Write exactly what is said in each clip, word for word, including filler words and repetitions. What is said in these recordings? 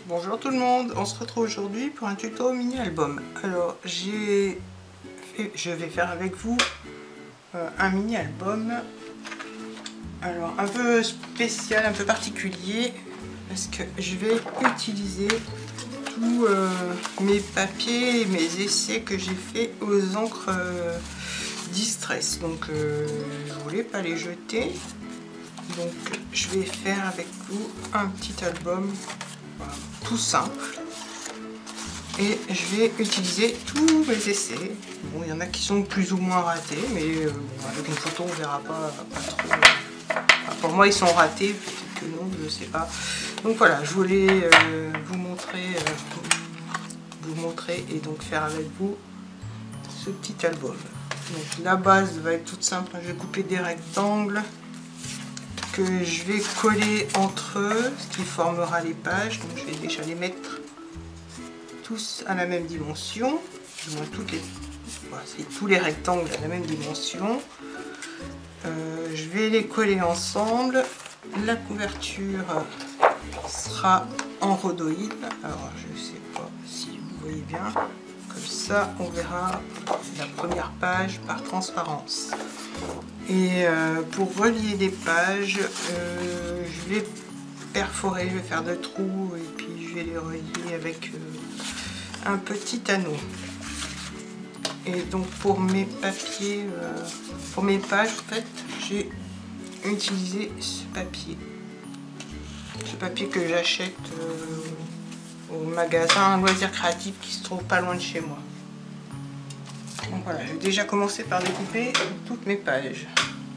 Bonjour tout le monde, on se retrouve aujourd'hui pour un tuto mini album. Alors j'ai fait, je vais faire avec vous euh, un mini album, alors un peu spécial, un peu particulier, parce que je vais utiliser tous euh, mes papiers et mes essais que j'ai fait aux encres euh, Distress. Donc euh, je voulais pas les jeter, donc je vais faire avec vous un petit album. Voilà, tout simple, et je vais utiliser tous mes essais. Bon, il y en a qui sont plus ou moins ratés, mais euh, bon, avec une photo on verra pas, pas trop. Enfin, pour moi ils sont ratés, peut-être que non, je sais pas. Donc voilà, je voulais euh, vous montrer euh, vous montrer et donc faire avec vous ce petit album. Donc la base va être toute simple, je vais couper des rectangles que je vais coller entre eux, ce qui formera les pages. Donc je vais déjà les mettre tous à la même dimension, du moins toutes les, voilà, c'est tous les rectangles à la même dimension. Euh, je vais les coller ensemble. La couverture sera en rhodoïde. Alors je sais pas si vous voyez bien. Comme ça, on verra la première page par transparence. Et euh, pour relier les pages, euh, je vais perforer, je vais faire deux trous et puis je vais les relier avec euh, un petit anneau. Et donc pour mes papiers, euh, pour mes pages, en fait, j'ai utilisé ce papier. Ce papier que j'achète euh, au magasin Loisirs Créatifs qui se trouve pas loin de chez moi. Donc voilà, j'ai déjà commencé par découper toutes mes pages.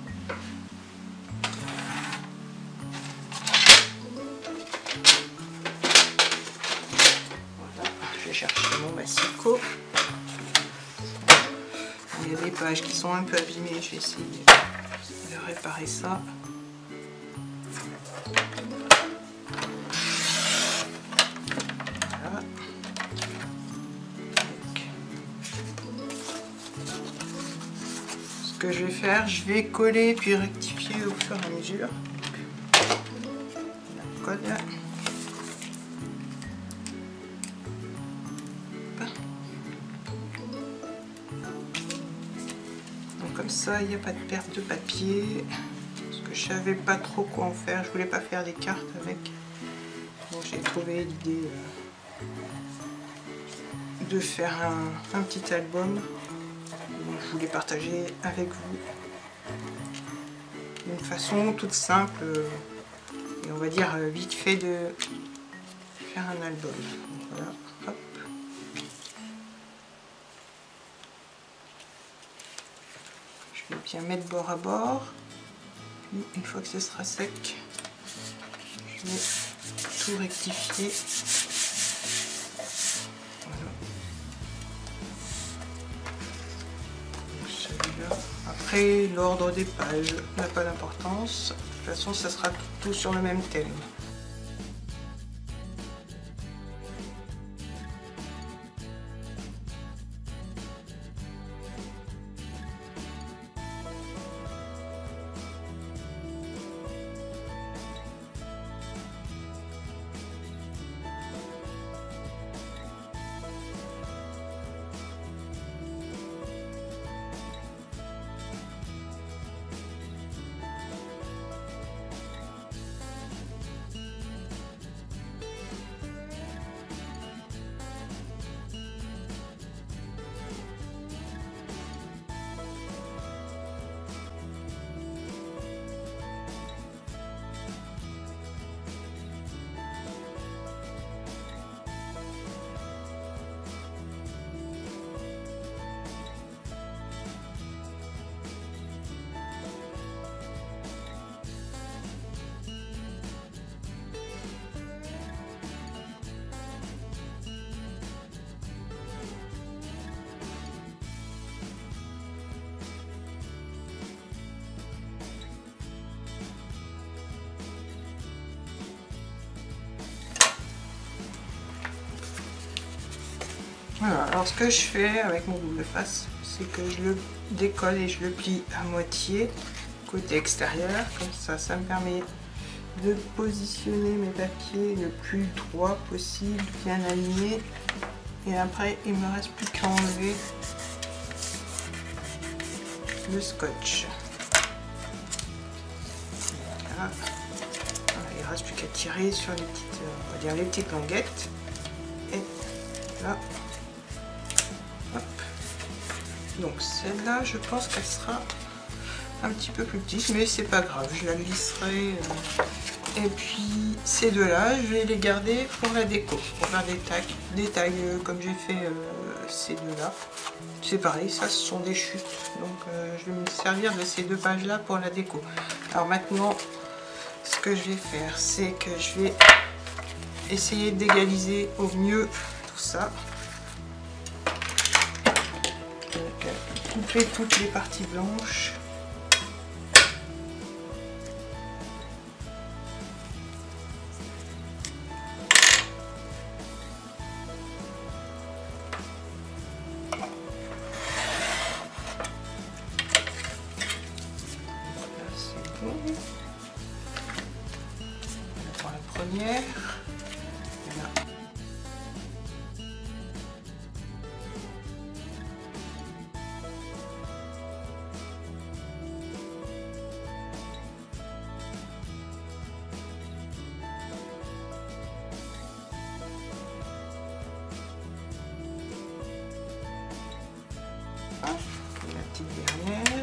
Voilà, je vais chercher mon massicot. Il y a des pages qui sont un peu abîmées, je vais essayer de réparer ça. Voilà. Ce que je vais faire, je vais coller puis rectifier au fur et à mesure. La colle. Donc comme ça, il n'y a pas de perte de papier. Parce que je savais pas trop quoi en faire. Je voulais pas faire des cartes avec. Donc j'ai trouvé l'idée euh, de faire un, un petit album. Je voulais partager avec vous d'une façon toute simple et on va dire vite fait de faire un album. Voilà, hop. Je vais bien mettre bord à bord. Puis une fois que ce sera sec, je vais tout rectifier. Après, l'ordre des pages n'a pas d'importance. De toute façon, ça sera tout sur le même thème. Voilà, alors ce que je fais avec mon double face, c'est que je le décolle et je le plie à moitié côté extérieur, comme ça, ça me permet de positionner mes papiers le plus droit possible, bien alignés. Et après, il me reste plus qu'à enlever le scotch. Voilà. Voilà, il ne reste plus qu'à tirer sur les petites, on va dire les petites languettes. Et là, hop. Donc celle-là, je pense qu'elle sera un petit peu plus petite, mais c'est pas grave, je la glisserai. Euh, et puis ces deux-là, je vais les garder pour la déco, pour faire des tags, des tags euh, comme j'ai fait euh, ces deux-là. C'est pareil, ça ce sont des chutes, donc euh, je vais me servir de ces deux pages-là pour la déco. Alors maintenant, ce que je vais faire, c'est que je vais essayer d'égaliser au mieux tout ça. Donc, euh, couper toutes les parties blanches. Pour la première, là. Ah, la petite dernière.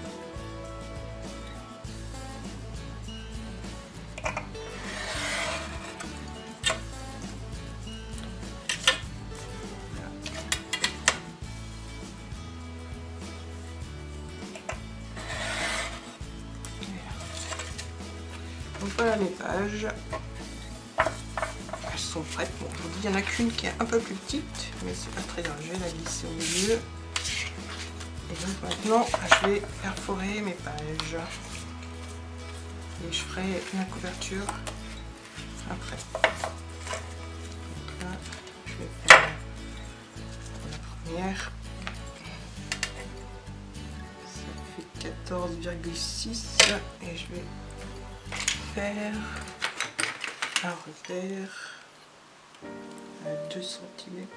Donc voilà les pages, elles sont prêtes. Bon, je vous dis, il y en a qu'une qui est un peu plus petite, mais c'est pas très grave, je vais la glisser au milieu. Et donc maintenant, je vais perforer mes pages. Et je ferai la couverture après. Donc là, je vais faire la première. Ça fait quatorze virgule six et je vais faire un revers à deux centimètres.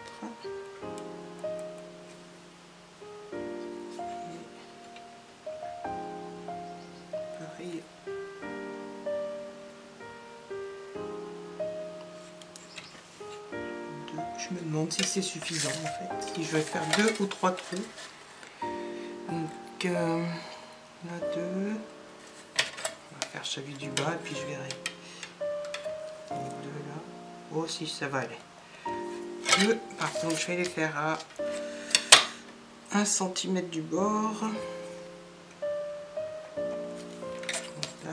Pareil. Deux. Je me demande si c'est suffisant en fait, si je vais faire deux ou trois trous. Donc euh, là deux. Faire celui du bas et puis je verrai. Les deux là. Oh si ça va aller. Deux, par contre je vais les faire à un centimètre du bord. Donc là.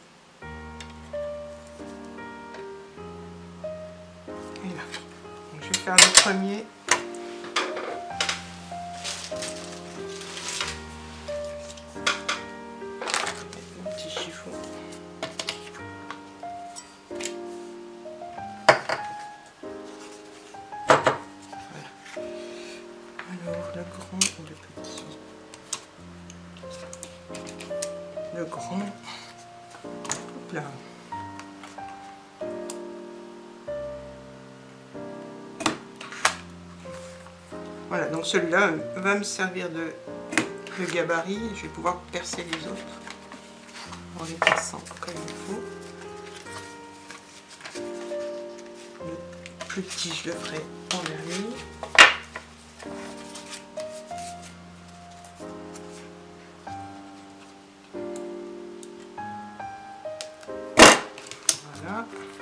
Et là. Donc je vais faire le premier. Le grand ou le petit? Le grand. Hop là. Voilà, donc celui-là va me servir de, de gabarit. Je vais pouvoir percer les autres en les perçant comme il faut. Le plus petit, je le ferai en dernier. Voilà.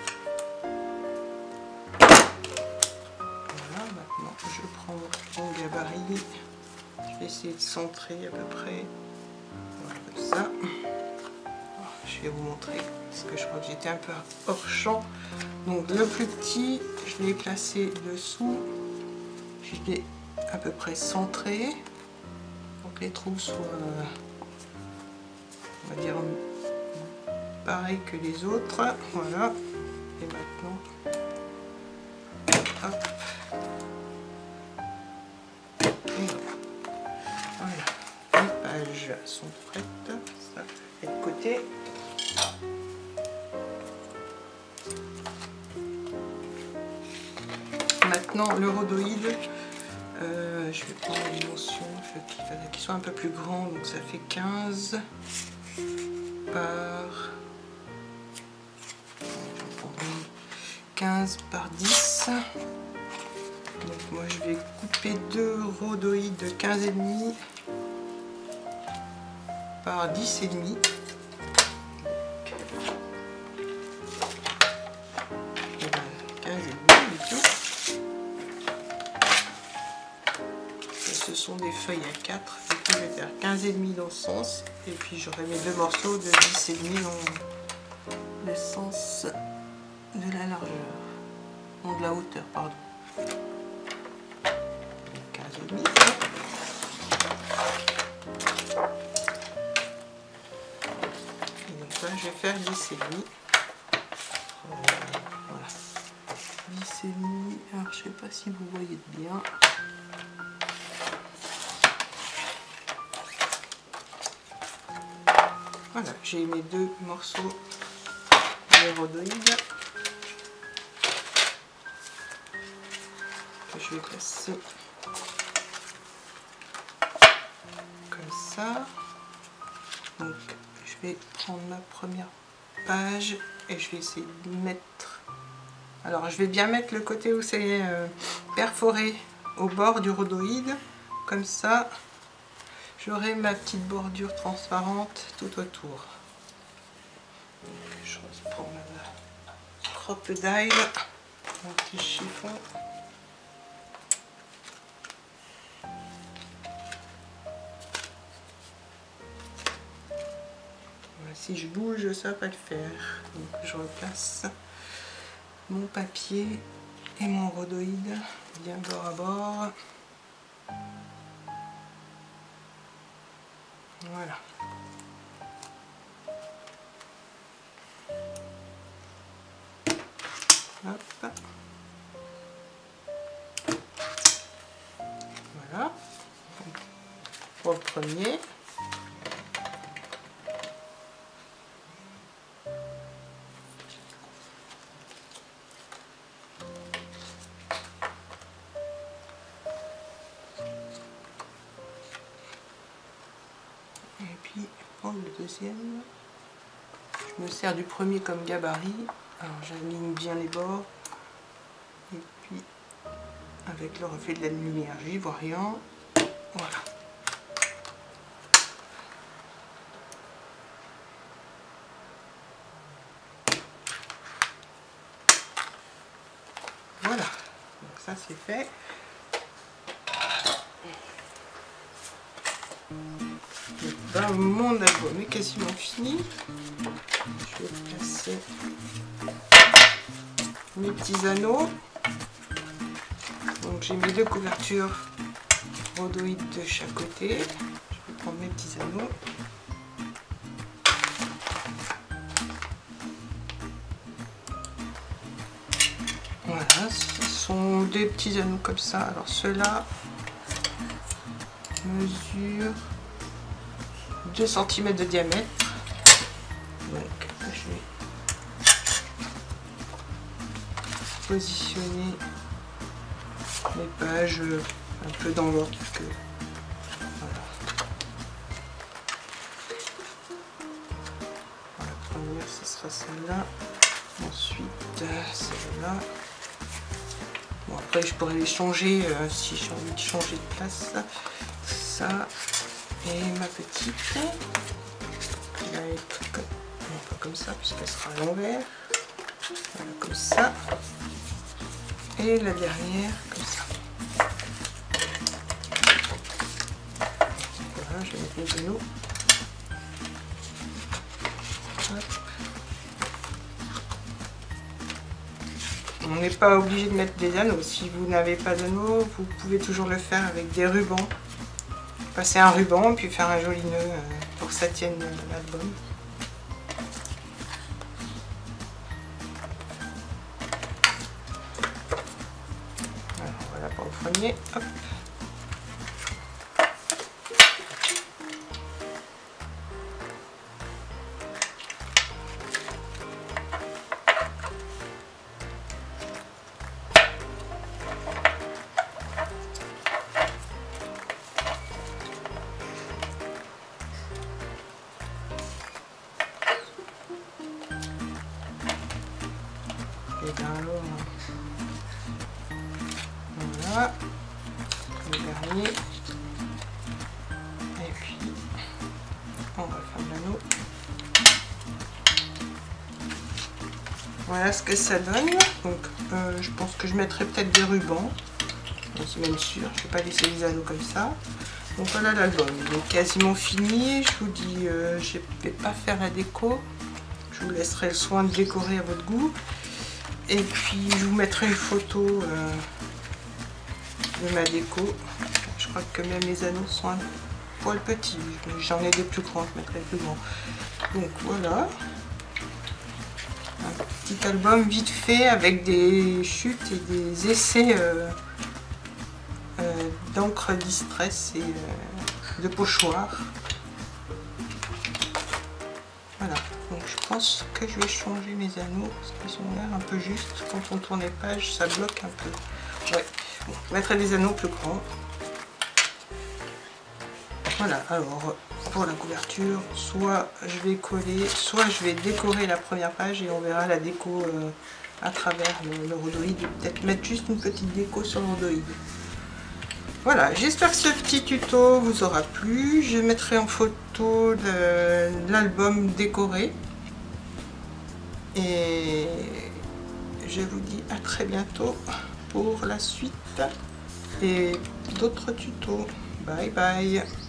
Voilà, maintenant je prends mon gabarit. Je vais essayer de centrer à peu près. Voilà, comme ça. Je vais vous montrer parce que je crois que j'étais un peu hors champ. Donc le plus petit, je l'ai placé dessous. Je l'ai à peu près centré. Donc les trous soient, on va dire, pareil que les autres. Voilà. Et maintenant, hop. Et voilà. Les pages sont prêtes. Ça fait de côté. maintenant le rhodoïde. Euh, je vais prendre les dimensions qui soient un peu plus grands, donc ça fait quinze par quinze par dix. Donc moi je vais couper deux rhodoïdes de quinze et demi par dix et demi. quinze et demi du tout. Ce sont des feuilles à quatre, du coup je vais faire quinze et demi dans ce sens, et puis j'aurai mes deux morceaux de dix et demi dans le sens de la largeur, non de la hauteur, pardon. quinze et demi. Et donc là je vais faire dix et demi. Voilà. dix et demi, alors je sais pas si vous voyez bien. Voilà, j'ai mes deux morceaux de rhodoïde que je vais placer comme ça. Donc je vais prendre ma première page et je vais essayer de mettre, alors je vais bien mettre le côté où c'est euh, perforé au bord du rhodoïde, comme ça j'aurai ma petite bordure transparente tout autour. Donc, je reprends ma crocodile, mon petit chiffon. Voilà, si je bouge, ça va pas le faire. Donc je replace mon papier et mon rhodoïde bien bord à bord. Voilà. Hop. Voilà. Pour le premier. Et puis pour le deuxième, je me sers du premier comme gabarit. Alors j'aligne bien les bords. Et puis avec le reflet de la lumière, j'y vois rien. Voilà. Voilà. Donc ça c'est fait. Ben, mon album est quasiment fini. Je vais placer mes petits anneaux. Donc j'ai mes deux couvertures rhodoïdes de chaque côté. Je vais prendre mes petits anneaux. Voilà, ce sont des petits anneaux comme ça. Alors ceux-là mesurent deux centimètres de diamètre. Donc je vais positionner mes pages un peu dans l'ordre que voilà. La première ce sera celle-là, ensuite celle-là. Bon après je pourrais les changer euh, si j'ai envie de changer de place. Ça et ma petite qui va être comme, non, pas comme ça puisqu'elle sera à l'envers. Voilà, comme ça. Et la dernière comme ça. Voilà, je vais mettre mes anneaux. On n'est pas obligé de mettre des anneaux. Si vous n'avez pas d'anneaux, vous pouvez toujours le faire avec des rubans. Passer un ruban puis faire un joli nœud pour que ça tienne l'album. Voilà pour le premier. Hop. Et bien alors, voilà, le dernier. Et puis, on va faire l'anneau. Voilà ce que ça donne. Donc, euh, je pense que je mettrai peut-être des rubans. C'est même sûr, je ne vais pas laisser les anneaux comme ça. Donc voilà l'album, il est quasiment fini. Je vous dis, euh, je ne vais pas faire la déco. Je vous laisserai le soin de décorer à votre goût. Et puis je vous mettrai une photo euh, de ma déco. Je crois que même les anneaux sont un poil petits. J'en ai des plus grands, je mettrai plus grands. Donc voilà. Un petit album vite fait avec des chutes et des essais euh, euh, d'encre distress et euh, de pochoir. Voilà, donc je pense que je vais changer mes anneaux parce qu'ils ont l'air un peu justes. Quand on tourne les pages, ça bloque un peu. Ouais, bon, je mettrai des anneaux plus grands. Voilà, alors pour la couverture, soit je vais coller, soit je vais décorer la première page et on verra la déco euh, à travers le, le rhodoïde. Peut-être mettre juste une petite déco sur le rhodoïde. Voilà, j'espère que ce petit tuto vous aura plu. Je mettrai en photo l'album décoré. Et je vous dis à très bientôt pour la suite et d'autres tutos. Bye bye.